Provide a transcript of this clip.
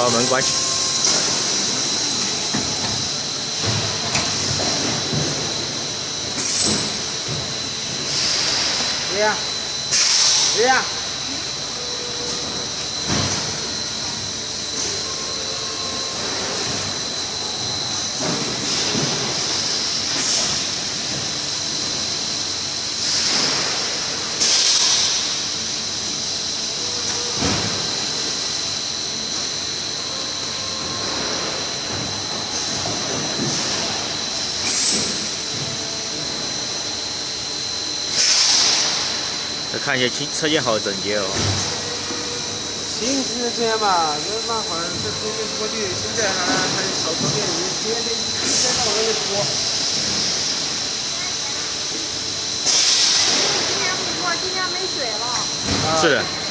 把门关起。 对呀，对呀。 再看一下车间好整洁哦。 新之前嘛，这麻烦，这后面拖地，现在还少拖点，天天到晚在拖。 今年不拖，今年没水了。 是的。